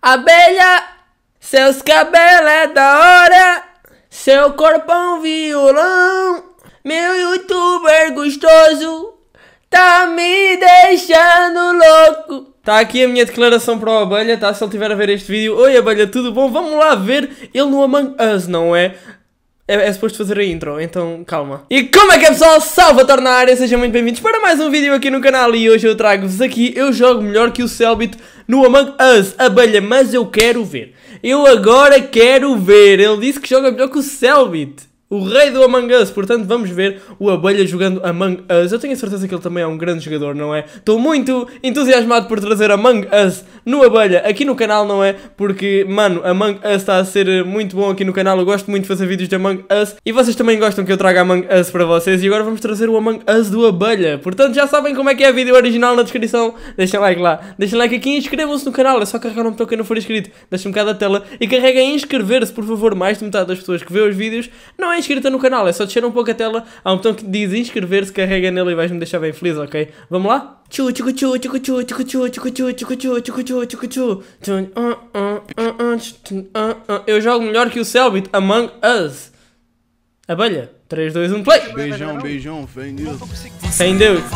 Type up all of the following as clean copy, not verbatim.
Abelha, seus cabelos é da hora, seu corpo é um violão, meu youtuber gostoso tá me deixando louco. Tá aqui a minha declaração para o Abelha, tá? Se ele estiver a ver este vídeo. Oi Abelha, tudo bom? Vamos lá ver ele no Among Us, não é? É suposto fazer a intro, então calma. E como é que é, pessoal? Salvatore na área, sejam muito bem-vindos para mais um vídeo aqui no canal. E hoje eu trago-vos aqui, eu jogo melhor que o Cellbit no Among Us, Abelha, mas eu quero ver. Eu agora quero ver. Ele disse que joga melhor que o Cellbit, o rei do Among Us, portanto vamos ver o Abelha jogando Among Us. Eu tenho a certeza que ele também é um grande jogador, não é? Estou muito entusiasmado por trazer Among Us no Abelha aqui no canal, não é? Porque, mano, Among Us está a ser muito bom aqui no canal. Eu gosto muito de fazer vídeos de Among Us e vocês também gostam que eu traga Among Us para vocês. E agora vamos trazer o Among Us do Abelha. Portanto já sabem como é que é, vídeo original na descrição. Deixem like lá, deixem like aqui e inscrevam-se no canal. É só carregar no botão quem não for inscrito, deixem um bocado da tela e carreguem em inscrever-se, por favor. Mais de metade das pessoas que vê os vídeos não é inscrita no canal, é só descer um pouco a tela, há um botão que diz inscrever-se, carrega nele e vais-me deixar bem feliz, ok? Vamos lá? Eu jogo melhor que o Cellbit, Among Us. Abelha, 3, 2, 1, play! Beijão, beijão, fé em Deus. Fé em Deus.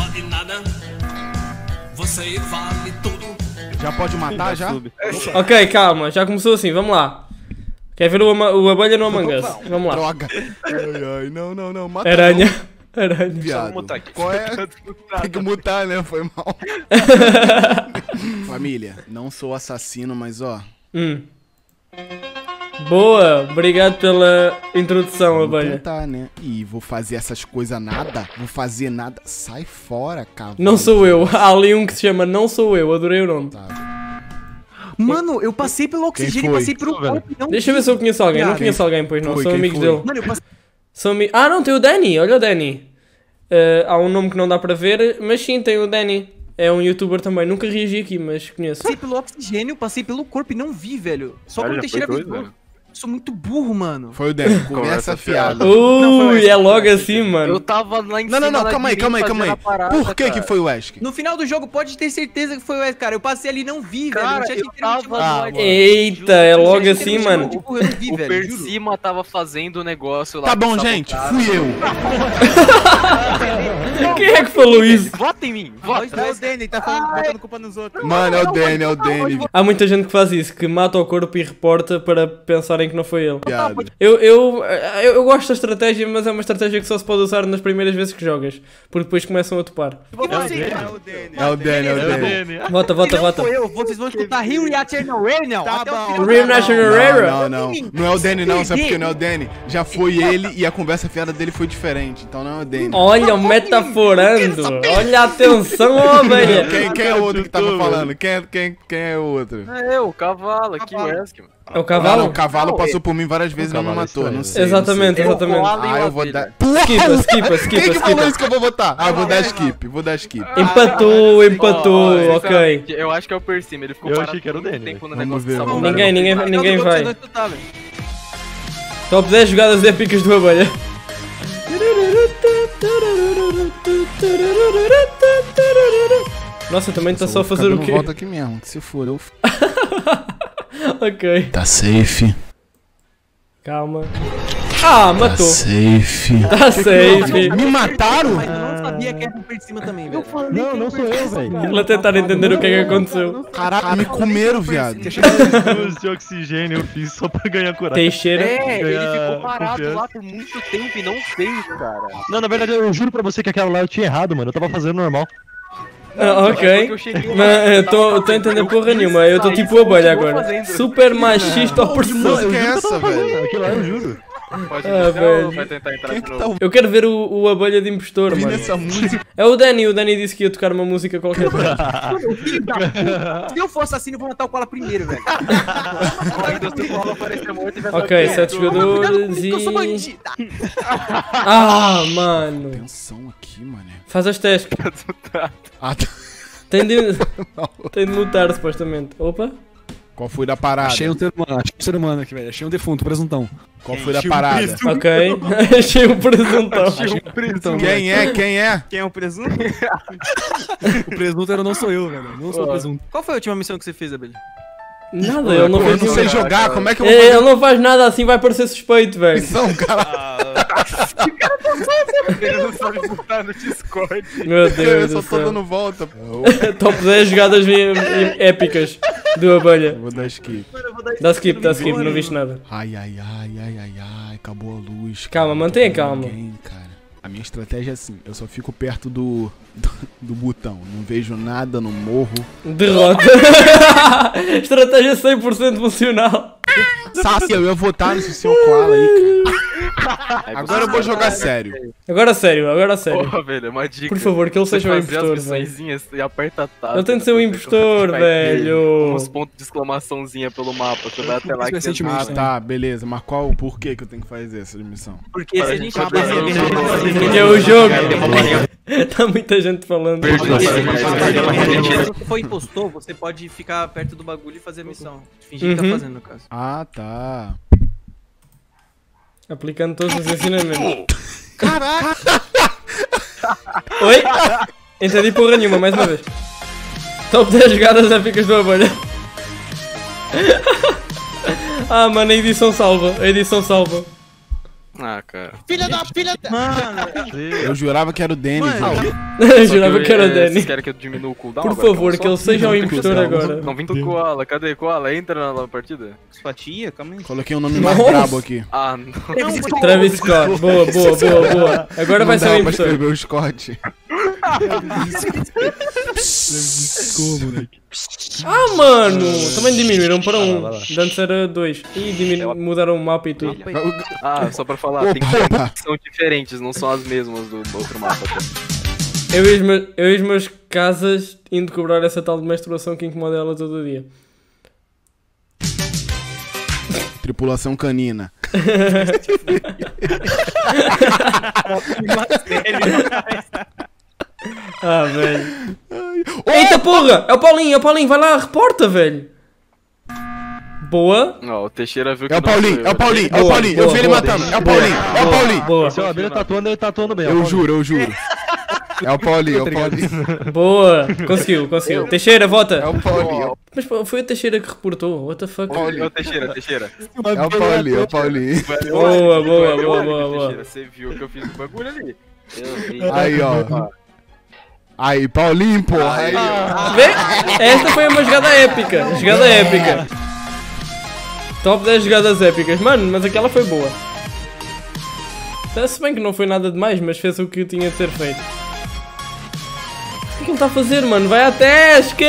Já pode matar, já? Ok, calma, já começou assim, vamos lá. Quer ver o Abelha no Among Us? Vamos lá. Droga. Ai, ai, não, mata. Aranha. Aranha. Viado. Qual é? Tem que mutar, né? Foi mal. Família, não sou assassino, mas ó. Boa, obrigado pela introdução, Vou Abelha. tentar, né? Ih, vou fazer essas coisas nada. Vou fazer nada. Sai fora, cavalo. Não sou eu. Há ali um que se chama Não Sou Eu, adorei o nome. Mano, eu passei pelo oxigênio, passei pelo corpo. Deixa eu ver se eu conheço alguém. Não conheço alguém, pois não. São amigos dele. Mano, eu passei... Ah, não, tem o Danny. Olha o Danny. Há um nome que não dá para ver, mas sim, tem o Danny. É um youtuber também. Nunca reagi aqui, mas conheço. Passei pelo oxigênio, passei pelo corpo e não vi, velho. Só quando Teixeira avisou. Sou muito burro, mano. Foi o Danny, conversa fiada. Ui, é logo assim, mano. Eu tava lá em cima. Não, calma aí. Por que foi o Wesk? No final do jogo, pode ter certeza que foi o Wesk, cara. Eu passei ali e não vi, cara, velho. eu tava... Eita, é logo assim, mano. O Persima tava fazendo o negócio lá. Tá bom, gente. Fui eu. Quem é que falou isso? Vota em mim. Vota. É o Danny, tá botando culpa nos outros. Mano, é o Danny. Há muita gente que faz isso, que mata o corpo e reporta para pensarem que não foi ele. Viado. Eu gosto da estratégia, mas é uma estratégia que só se pode usar nas primeiras vezes que jogas, porque depois começam a topar. É o Danny. Vota. Vocês vão escutar Rio Reacher no Rail, Tá bom. Rio National Railroad. Não é o Danny não, sabe por que não é o Danny? Já foi ele e a conversa fiada dele foi diferente, então não é o Danny. Olha, o metaforando. Olha a atenção, Abelha. Quem é o outro que tava falando? Quem é o outro? É eu, o cavalo aqui, o Wesk, mano. É o cavalo? O cavalo passou por mim várias vezes e não me matou, não sei. Exatamente. Ah, eu vou dar... Skip. Quem que falou isso que eu vou votar? Ah, vou dar skip. Empatou, ok. Eu acho que é o Persima, ele ficou parado por muito tempo no negócio de salvar. Ninguém vai. Top 10 jogadas épicas do Abelha. Nossa, também está só a fazer o quê? Volta aqui mesmo, que se for eu... Ok. Tá safe. Calma. Ah, matou. Tá safe. Tá safe. Me mataram? Mas eu não sabia que era por cima também, velho. Não sou eu, velho. Ela tentar entender o que é que aconteceu. Caraca, me comeram, viado. Uso de oxigênio eu fiz só pra ganhar coragem. Teixeira. É, ele Ganhar ficou parado confiança. lá por muito tempo e não fez, cara. Não, na verdade eu juro pra você que aquela lá eu tinha errado, mano. Eu tava fazendo normal. Ok. Mas eu tô entendendo porra nenhuma. Eu tô tipo Abelha agora. Super machista ao Música é essa, velho? Aquilo lá eu juro. Pode velho. vai tentar entrar Quem de que novo. tá Eu quero ver o Abelha de impostor, ouvindo mano. essa música? É o Danny disse que ia tocar uma música qualquer. Se eu for assassino, eu vou matar o Koala primeiro, velho. Ok, 7 jogadores e... Eu sou bandida. Ah, mano. Atenção aqui, mané. Faz as testes. Ah, tá. Tem de mutar, supostamente. Opa. Qual foi da parada? Achei um ser humano aqui, velho. Achei um defunto, presuntão. Qual foi da parada? Ok. Achei um presuntão. Quem é? Quem é o presunto? O presunto não sou eu, velho. Não sou o presunto. Qual foi a última missão que você fez, Abelha? Nada, ele não Pô, eu fez não sei nada. jogar, como é que eu vou fazer Ele não faz nada assim, vai parecer suspeito, velho. missão, cara? Ele não sabe botar no Discord. Meu Eu Deus só do tô céu. dando volta. Top 10 jogadas épicas do Abelha. Eu vou dar skip. Dá skip, não viste nada. Ai, acabou a luz. Calma, cara, mantenha não tô vendo calma. ninguém, cara. A minha estratégia é assim, eu só fico perto do botão. Não vejo nada, não morro. Derrota. Estratégia 100% funcional. Sassi, eu ia votar nesse seu Koala aí, cara. Agora eu vou jogar sério. Agora sério. Porra, velho, é uma dica. Por favor, que ele seja o impostor, velho. missõezinhas e aperta tab. Ele tem de ser um impostor, velho. Uns pontos de exclamaçãozinha pelo mapa. Você vai até lá Isso vai ser que intimidade. Ah, tá, beleza. Mas por que eu tenho que fazer essa missão? Porque se a gente Para abre Porque é o jogo. Tá muita gente falando. se você for impostor, você pode ficar perto do bagulho e fazer a missão. Fingir que tá fazendo, no caso. Ah, tá. Aplicando todos os ensinamentos. Caraca! Oi? Entendi porra nenhuma, mais uma vez. Top 10 jogadas épicas do Abelha. Ah, mano, a edição salva. Ah, cara. Eu jurava que era o Danny, velho. Eu jurava que era o Danny. Vocês querem que eu diminua o cooldown? Por agora, favor, calma que ele só? seja o impostor agora. Não vim do Koala. Cadê Koala? Entra na partida. Fatia? Calma aí. Coloquei um nome mais Nossa. brabo aqui. Ah, não. Travis Scott. Boa. Agora vai Não ser o dá pra impostor. escrever o Scott. Como, moleque? Ah, mano! Também diminuíram para 1. Antes era 2. Ih, mudaram o mapa e tudo. Ah, só pra falar, Ô, tem coisas porra. que são diferentes, não são as mesmas do outro mapa. Tá? Eu e os meus casas indo cobrar essa tal de menstruação que incomoda ela todo dia. Tripulação canina. Ah, velho. Eita porra! É o Paulinho, vai lá, reporta, velho. Boa. Ó, o Teixeira viu que É o não Paulinho, foi é o eu. Paulinho, é o Boa, Paulinho. boa, Eu vi ele boa, matando. É o Paulinho, é o Paulinho. Boa. Se o Abelha ele tatuando bem. Eu juro. É o Paulinho, é o Paulinho. Boa. Conseguiu. Teixeira, É vota. o Paulinho. Mas pô, foi o Teixeira que reportou. What the fuck? Ô, Teixeira. É o Paulinho, é o Paulinho. Boa. Teixeira, você viu que eu fiz o bagulho ali. Eu vi. Aí, ó. Aí, Paulinho, porra. Aí, ó. Vê? Esta foi uma jogada épica. Top 10 jogadas épicas. Mano, mas aquela foi boa. Se bem que não foi nada demais, mas fez o que tinha de ser feito. O que é que ele está a fazer, mano? Vai à tasca!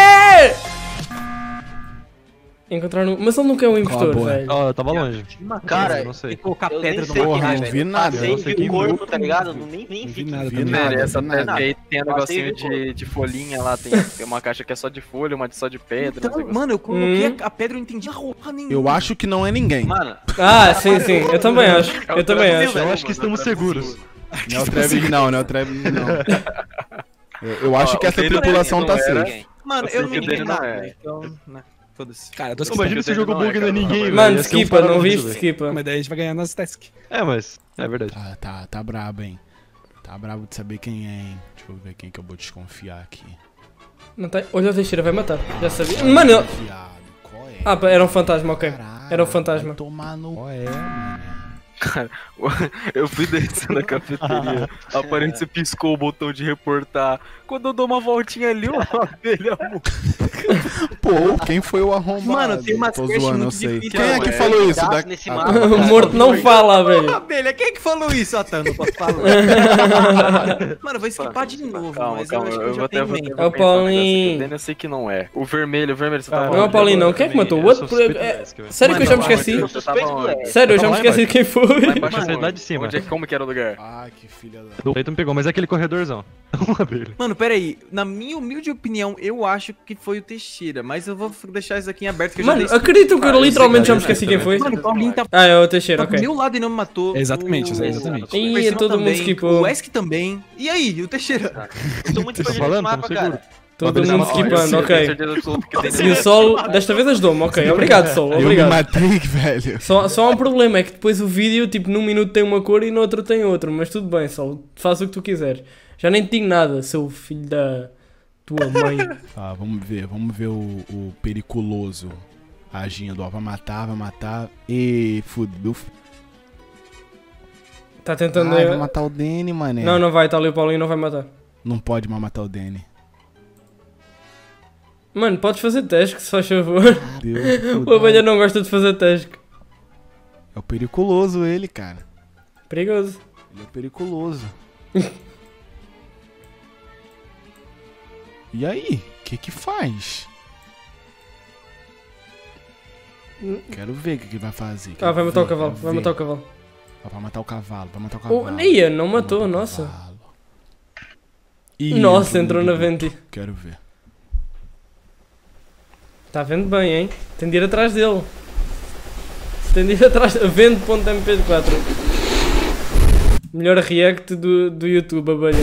Encontraram... Mas ele nunca é um impostor, boa. velho. Ó, eu tava longe. Cara, não sei. Colocar eu pedra nem no sei Porra, bagulho, não velho. vi nada. passei não sei que quem o corpo, tá ligado? Nem Não vi vi. nada Vi também. nada. Essa nada. testa aí tem um Passei negocinho de folhinha lá, tem uma caixa que é só de folha, uma só de pedra. uns Então, negócios. mano, eu coloquei a pedra e não entendi porra nenhuma. Eu acho que não é ninguém. Mano, Ah, sim. Eu também acho. Eu acho que estamos seguros. Não é o Travis, não. Eu acho que essa tripulação tá safe. Mano, Eu eu não sei que entendi dele não nada, é. então... né, foda-se. Cara, eu tô Imagina esquecendo. se o jogo bug não é ninguém, velho. Mano, Ia ser uns skipa, não parabéns, viste? velho. Skipa. Mas daí a gente vai ganhar nas tasks. É, mas é verdade. Tá brabo, hein. Tá brabo de saber quem é, hein. Deixa eu ver quem que eu vou desconfiar aqui. Não tá... Olha, o Teixeira vai matar. Já sabia. Mano, eu... Desconfiado. Qual é? Ah, era um fantasma, ok. Caralho, Era um fantasma. vai tomar no... Qual é, mano? Eu fui descendo a cafeteria, aparentemente você piscou o botão de reportar. Quando eu dou uma voltinha ali, uma abelha Pô, quem foi o arrombado? Mano, tem umas Tô quests zoando, eu muito sei. difíceis, Quem é mano. que falou isso? cuidado nesse Ah, mapa. tá. O morto não fala, velho. Abelha, quem é que falou isso, Atan? Não posso falar. Mano, eu vou esquipar de novo, Calma, mas eu acho que eu eu vou já até tenho vou mente. É o Paulinho. Eu sei que não é. O vermelho, você tá Não é o falando. Paulinho, não. Quem é que matou? O outro? Sério que eu já me esqueci? Você tava onde? Sério, eu já me esqueci de quem foi. Lá embaixo, Mano, onde? lá de cima. Como que era o lugar? Ah, que filha da... Do peito me pegou, mas é aquele corredorzão. Uma abelha. Mano, pera aí. Na minha humilde opinião, eu acho que foi o Teixeira, mas eu vou deixar isso aqui em aberto que eu já Mano, dei. acredito que eu eu literalmente já sei me que esqueci quem foi. Mano, o Paulinho tá Ah, é o Teixeira, do ok. meu lado e não me matou. Exatamente, O- exatamente. Ih, o Persino todo mundo também, skipou. O Esk também. E aí, o Teixeira? Eu tô muito Vocês perdido estão nesse falando? mapa, Estamos seguros. cara. Todo Mas mundo não, skipando, Eu tenho ok. certeza absoluta que tem E o Sol, desta vez ajudou-me, ok. Obrigado, Sol, Eu me obrigado. matei, velho. Só há um problema, é que depois o vídeo, tipo, num minuto tem uma cor e no outro tem outra. Mas tudo bem, Sol, faz o que tu quiseres. Já nem te digo nada, seu filho da tua mãe. Ah, vamos ver o periculoso. Agindo, ó. Vai matar. E fudeu. Tá tentando... Ai, vai matar o Danny, mané. Não, não vai, tá ali o Paulinho, não vai matar. Não pode mais matar o Danny. Mano, podes fazer task, se faz favor. Deus, O abelha não gosta de fazer task. É o periculoso ele, cara. Perigoso. Ele é periculoso. E aí? O que faz? Quero ver o que vai fazer. Ah, vai matar o Quero cavalo, ver. vai matar o cavalo. Vai matar o cavalo, Oh, ia, não matou, nossa. Ih, Nossa, entrou na venti. Quero ver. Tá vendo bem, hein? Tem de ir atrás dele. Tem de ir atrás... Vende.mp4. Melhor react do YouTube, abelha.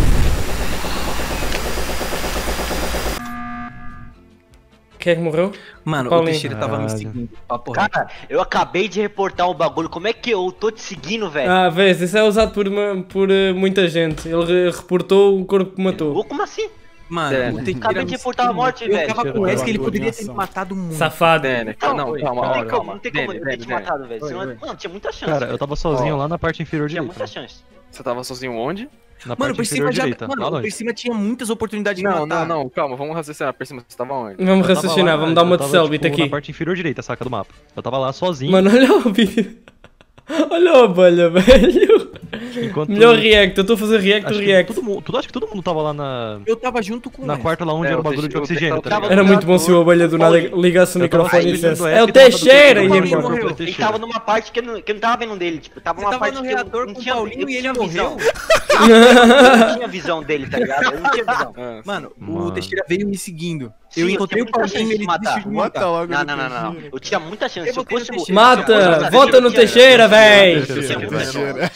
Quem é que morreu? Mano, Paulinho. o Teixeira tava me seguindo. Papo reto. Cara, eu acabei de reportar um bagulho. Como é que eu tô te seguindo, velho? Ah, vês, isso é usado por muita gente. Ele reportou o corpo que matou. Ô, como assim? Mano, É. o Teixeira Acabei de me reportar a morte, seguindo. velho. Eu tava com esse que ele Ator de poderia ter me ação. matado muito. Safado. Danny, calma, Não tem calma. como, não tem como ele ter te Danny. matado, velho. Senão- Oi. Mano, tinha muita chance. Cara, velho. eu tava sozinho lá na parte inferior Tinha direita. muita chance. Você tava sozinho onde? Na Mano, parte por inferior cima já. direita. Mano, Lá por longe. cima tinha muitas oportunidades de Não, matar. não, calma, vamos raciocinar. Por cima, você tava onde? Vamos Eu tava raciocinar, lá, vamos dar uma eu de tava, Selbit tipo, aqui. Na parte inferior direita, saca do mapa. Eu tava lá sozinho. Mano, olha o vídeo. Olha a abelha, velho. enquanto... Melhor react, eu estou a fazer react do Acho que react. acho que todo mundo tava lá na... Eu tava junto com Na essa. quarta lá onde É, era o o bagulho de Teixeira- oxigênio, tá tava- ligado? Era muito bom se o abelha do nada ligasse o Eu tava microfone e fazendo dissesse: F é o e tava do Teixeira! E Teixeira, ia morreu. embora. Ele tava numa parte que eu não tava vendo dele, tipo, tava Você numa tava parte no que eu reator não com o tinha, Paulinho eu e ele tinha visão. morreu? Eu não tinha visão dele, tá ligado? Eu não tinha visão. Ah, Mano, o Mano. Teixeira veio me seguindo. Sim, Eu eu encontrei tinha o muita Paulinho chance e ele de matar. desistiu de me Mata matar. logo Não, no não, não, não. Teixeira. Eu tinha muita chance. Eu Se eu votei no fosse o... Teixeira. Mata! Vota no Teixeira, véi! Teixeira.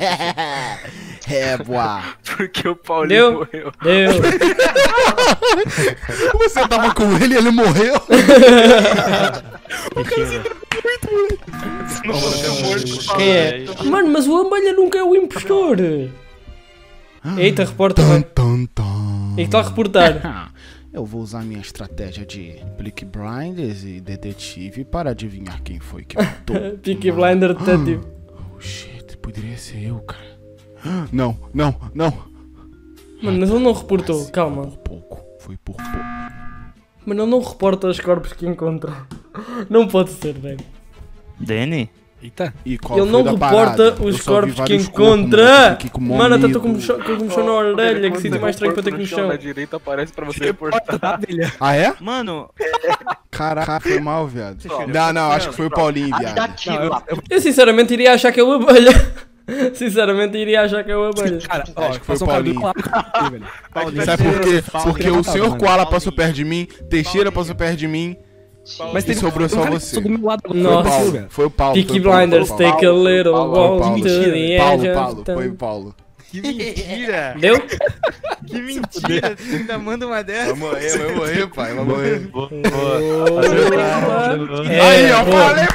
É, boa. porque o Paulinho Deu? morreu. Deu! Você tava com ele e ele morreu? Quem é? Mano, mas o abelha nunca é o impostor! Eita, reporta, Tan, mano. tan, tan. E que tal reportar? Eu vou usar minha estratégia de Peaky Blinders e detetive para adivinhar quem foi que matou. Peaky Blinder detetive. Oh shit, poderia ser eu, cara. Não, não, não. Mano, mas ele não reportou, calma. Por pouco, foi por pouco. Mano, ele não reporta os corpos que encontra. Não pode ser, velho. Danny? Eita. E qual Ele foi não da reporta parada? os Eu só vi corpos que vários corpos, mano, encontra! eu fiquei com Mano, até tô medo. com um chão na orelha, que sítio mais estranho para ter que no chão. Na direita aparece pra você reportar. Ah, é? Mano, Caraca, foi mal, viado. Não, não, acho que foi o Paulinho, Ah, me dá viado. tiro lá. Eu sinceramente iria achar que é o abelha. Sinceramente iria achar que é o abelha. Cara, ó, Acho que foi faça um o cabelo Paulinho. lá, velho. Paulinho. Sabe por quê? Porque o senhor mano. Koala passou perto de mim, Teixeira passou perto de mim, Mas e sobrou só você. Do meu lado, Nossa. Foi o Paulo. Peaky foi o Paulo, Blinders, foi o Paulo. take a little Paulo, walk Paulo. to the Paulo, edge Paulo, of town. foi o Paulo. Que mentira! Deu? Que mentira! Tu ainda manda uma dessa? Vai morrer, pai, vai morrer. É, Aí, ó, boa. falei,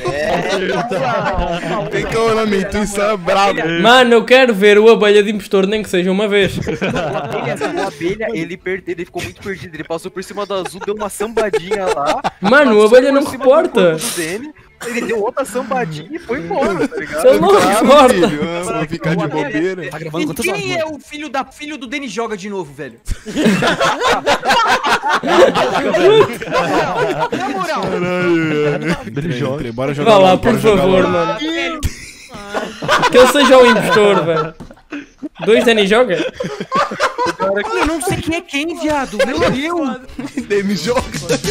tem que olhar minha intuição é brava. Mano, eu quero ver o abelha de impostor, nem que seja uma vez. O abelha, ele ficou muito perdido. Ele passou por cima do azul, deu uma sambadinha lá. Mano, o passou abelha não por cima do reporta. corpo do Danny, ele deu outra sambadinha e foi embora, tá ligado? Ele não reporta. Filho, eu vou ficar de bobeira. Tá gravando E quantas quem é horas? o filho do Danny joga de novo, velho? Na moral. Entrei, bora jogar Vá lá, logo, por bora jogar favor, logo. mano. Que ele seja o impostor, velho. Dois Danny joga? Eu não sei quem é quem, viado. Meu Deus. Demi joga.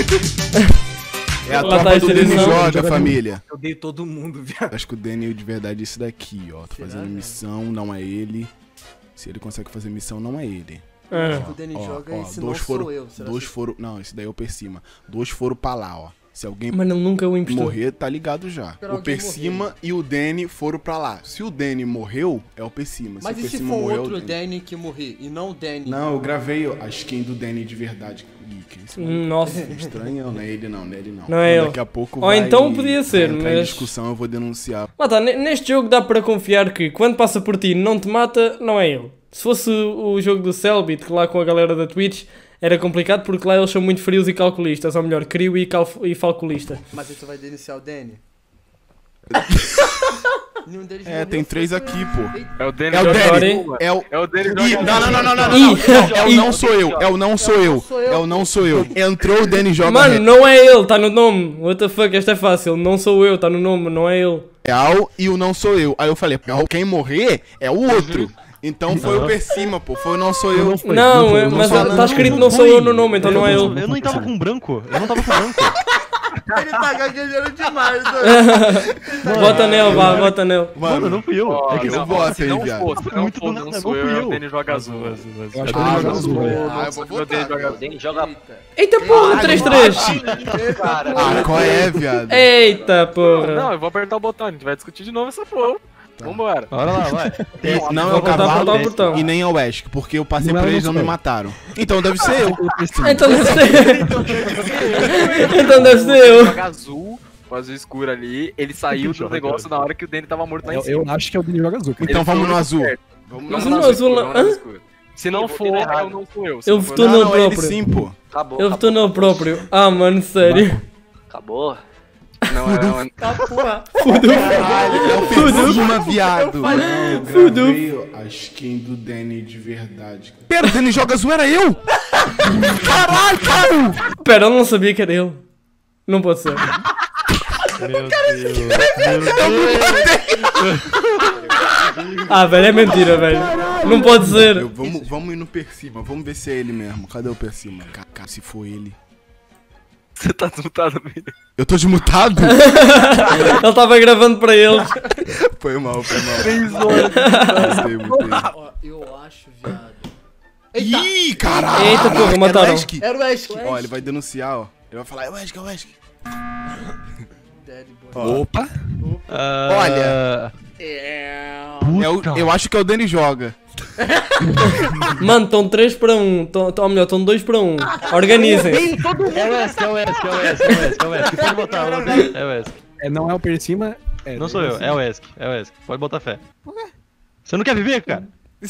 É a Lá tá tropa a do Demi seleção. joga, família. Eu odeio todo mundo, viado. Acho que o Daniel de verdade é esse daqui, ó. Tô fazendo missão, não é ele. Se ele consegue fazer missão, não é ele. Ah. O Danny joga Ó, esse dois não foram, sou eu. Será dois que- foram, não, esse daí é o per cima. Dois foram pra lá, ó. Se alguém Mano, ele nunca é o impostor. morrer, tá ligado já. Espera O alguém per morrer. cima e o Danny foram pra lá. Se o Danny morreu, é o per cima. Mas o e per se cima for morreu, outro é o Danny. Danny que morrer? E não o Danny? Não, eu gravei a skin do Danny de verdade. Ih, que esse maluco Nossa. é estranho, não é ele não, não é ele não. Não é ele. Daqui a pouco Ou vai, então podia ser, vai entrar em mas- discussão, eu vou denunciar. Mas tá, neste jogo dá para confiar que quando passa por ti e não te mata, não é ele. Se fosse o jogo do Selbit, lá com a galera da Twitch, Era complicado porque lá eles são muito frios e calculistas, ou melhor, crio e calculista. Mas aí tu vai denunciar o Danny? Nenhum deles É, morreu, tem 3 foi aqui, pra- pô. É o Danny. É o Joga Danny. agora, É o... É o Danny. Ih, não. É o não sou eu. É o não sou eu. É o não sou eu. Entrou o Danny joga Mano, não é ele, tá no nome. What the fuck, esta é fácil. Não sou eu, tá no nome, não é ele. real e o não sou eu. Aí eu falei, quem morrer é o outro. Então foi o per cima, pô. Foi o não sou eu. Não, mas tá escrito não sou eu no nome, então não é ele. Eu não tava com branco. Eu não tava com branco. Ele tá gaguejando demais, doido. Bota nele, vá, bota nele. Mano, não fui eu. Ó, É que eu não, voto se aí, não viado. for, se não Muito for, do não nada, sou não eu, fui é eu. o Danny joga azul. Eu acho Ah, que eu eu vou O Danny votar. joga O Danny joga. Eita porra, 3-3. Cara, Ah, qual é, viado? Eita porra. Não, eu vou apertar o botão, a gente vai discutir de novo essa porra. Vambora. Bora lá, vai. Não é Vou o botar cavalo o botão. e nem é o Wesk, porque eu passei Não por é eles e o não me céu. mataram. Então deve ser eu. Então deve ser. Então deve ser eu. Joga azul, o azul escuro ali, ele saiu do negócio na hora que o Danny tava morto lá em Eu cima. acho que é o Danny joga azul. Cara. Então Ele vamos foi no muito azul. perto. Vamos Mas no no azul. azul, Escuro, hã? no escuro. Se não Eu for, votei errado. eu não sou eu. Se Eu não for, votou Não, nele não, ele próprio. sim, pô. acabou. Eu votou nele próprio. Ah, mano, sério. Acabou. Não, é Caralho, é o per cima, viado. Fudu. A skin do Danny de verdade. Pera, o Danny joga azul era eu? Caralho, cara! Pera, eu não sabia que era ele. Não pode ser. Meu Deus. Ah, velho, é mentira, velho. Não pode ser. Vamos ir no per cima, vamos ver se é ele mesmo. Cadê o per cima? Cacá, se for ele. Você tá desmutado, filho. Eu tô desmutado? Ele tava gravando para eles. Foi mal, foi mal. 3 horas. Botei. Ó, eu acho, viado. Ih, caralho! Eita, porra, Era o mataram. Wesk? Era o Wesk. Ó, ele vai denunciar, ó. Ele vai falar, é o Wesk, é o Wesk. Daddy boy. Opa. Olha. Eu acho que é o Danny joga. Mano, estão 3 para 1. Ou melhor, estão 2 para 1. Organizem. É o Wesk, é o Wesk, é o Wesk, é o Wesk, é o Wesk. Pode botar, é o Wesk. Não é o per cima. Não sou eu, é o Wesk, é o Wesk. Pode botar fé. Você não quer viver, cara?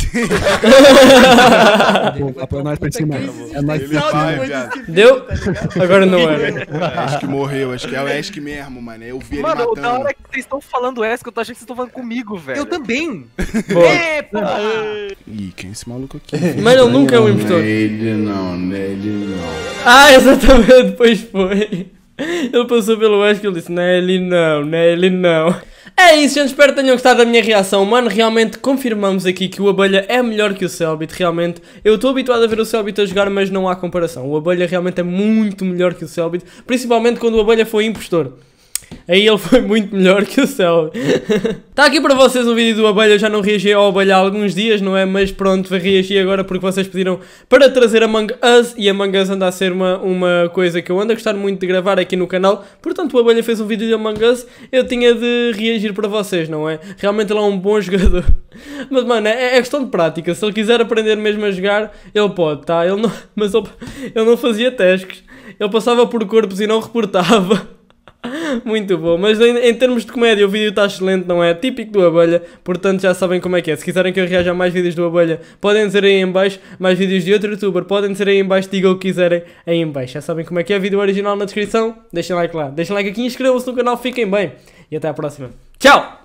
Apoio nós per cima. É nós. Ele vai, viado. Deu? Agora não era. Acho que morreu, acho que é o Wesk mesmo, mano. Eu vi ele Mano, da matando. hora que vocês estão falando essa, que eu tô achando que vocês estão falando comigo, velho. Eu também. Boa. Ih, quem é esse maluco aqui? Mas ele nunca é um impostor. Ele não. Ah, exatamente, depois foi. Ele passou pelo Wesk e ele disse, não é ele não, não é ele não. É isso, gente, espero que tenham gostado da minha reação. Mano, realmente confirmamos aqui que o Abelha é melhor que o Cellbit, realmente. Eu estou habituado a ver o Cellbit a jogar, mas não há comparação. O Abelha realmente é muito melhor que o Cellbit, principalmente quando o Abelha foi impostor. Aí ele foi muito melhor que o Cellbit. Está aqui para vocês um vídeo do Abelha, já não reagi ao Abelha há alguns dias, não é? Mas pronto, vou reagir agora porque vocês pediram para trazer Among Us, e Among Us anda a ser uma coisa que eu ando a gostar muito de gravar aqui no canal. Portanto, o Abelha fez um vídeo de Among Us, eu tinha de reagir para vocês, não é? Realmente ele é um bom jogador. Mas mano, é questão de prática, se ele quiser aprender mesmo a jogar, ele pode, tá? Mas ele não fazia tasks, ele passava por corpos e não reportava. Muito bom, mas em termos de comédia o vídeo está excelente, não é? Típico do Abelha, portanto já sabem como é que é. Se quiserem que eu reaja a mais vídeos do Abelha, podem dizer aí em baixo. Mais vídeos de outro youtuber, podem dizer aí em baixo, digam o que quiserem aí em baixo. Já sabem como é que é, vídeo original na descrição. Deixem like lá, deixem like aqui, inscrevam-se no canal, fiquem bem. E até à próxima. Tchau!